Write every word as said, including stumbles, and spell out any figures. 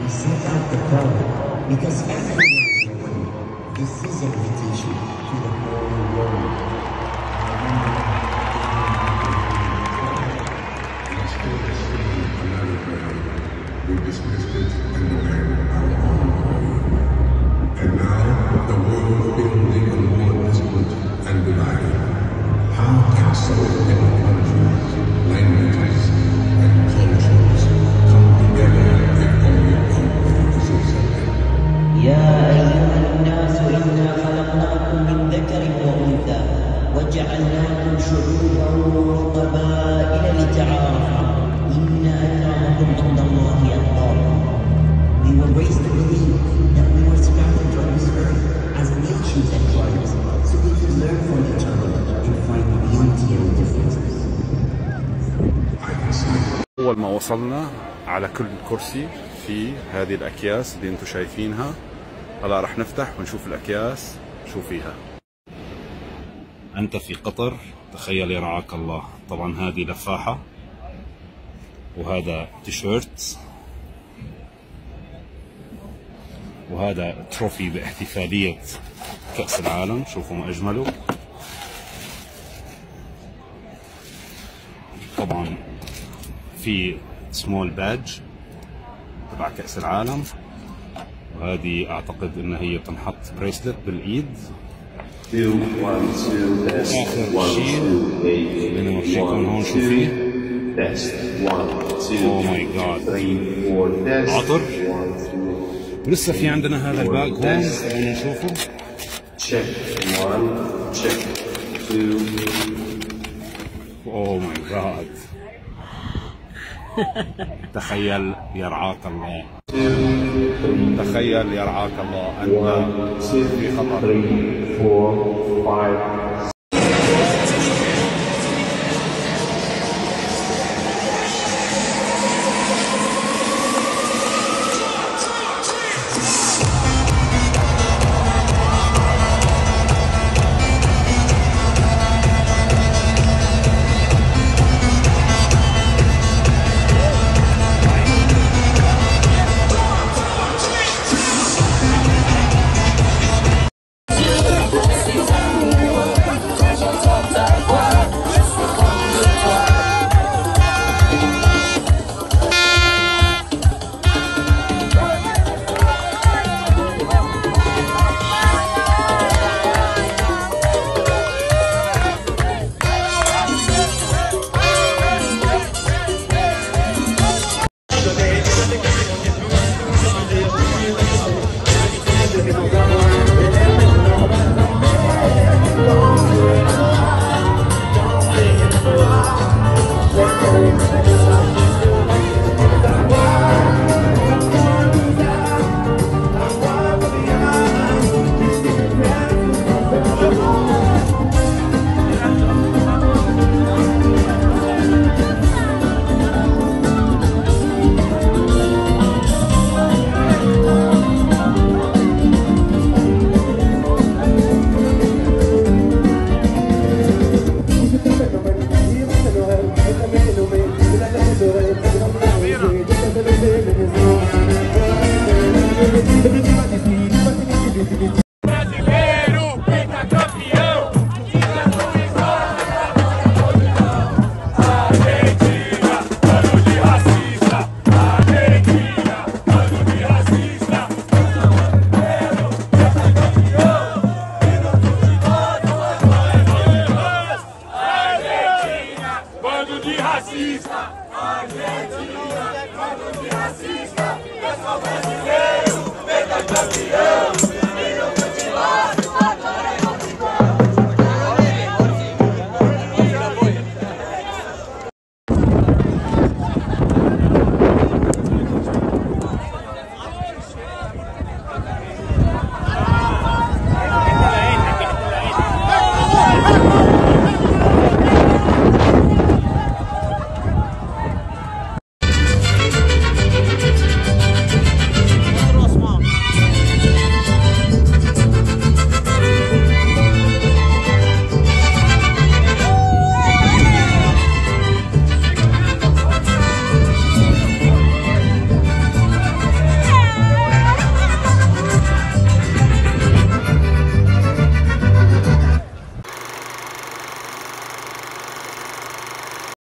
we set out the power because everyone is welcome. This is an invitation to the whole world. We dismissed it and began our own way. And now the world feels even more distant and divided. How can so many countries, languages, and cultures come together if only one is accepted? يا أيها الناس إنا خلقناكم من ذكر وأنثى وجعلناكم شعوبا وقبائل لتعارفوا إن أكرمكم عند الله أتقاكم. We were raised to believe that we were scattered on this earth as nations and tribes, so we could learn from each other and find beauty in differences. أول ما وصلنا على كل كرسي في هذه الأكياس اللي أنتم شايفينها، هلا رح نفتح ونشوف الأكياس شو فيها. أنت في قطر، تخيل يرعاك الله. طبعا هذه لفاحة وهذا تيشيرت وهذا تروفي باحتفالية كأس العالم. شوفوا ما أجمله. طبعا في سمول بادج تبع كأس العالم، وهذه أعتقد إن هي تنحط بريسلت بالإيد. آخر شيء اللي نورجيكم هون شو فيه. اوه ماي جاد، عطر. ولسه في عندنا هذا الباج هون، خلينا نشوفه. اوه ماي جاد، تخيل يرعاك الله، تخيل يرعاك الله، أنت في خطر. Argentina, Argentina,